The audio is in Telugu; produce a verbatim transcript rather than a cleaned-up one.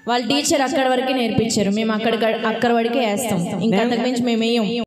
వాళ్ళ టీచర్ అక్కడ వరకే నేర్పించారు, మేము అక్కడ అక్కడ వరకే వేస్తాం, ఇంకా అంతకు మించి మేము వేయం.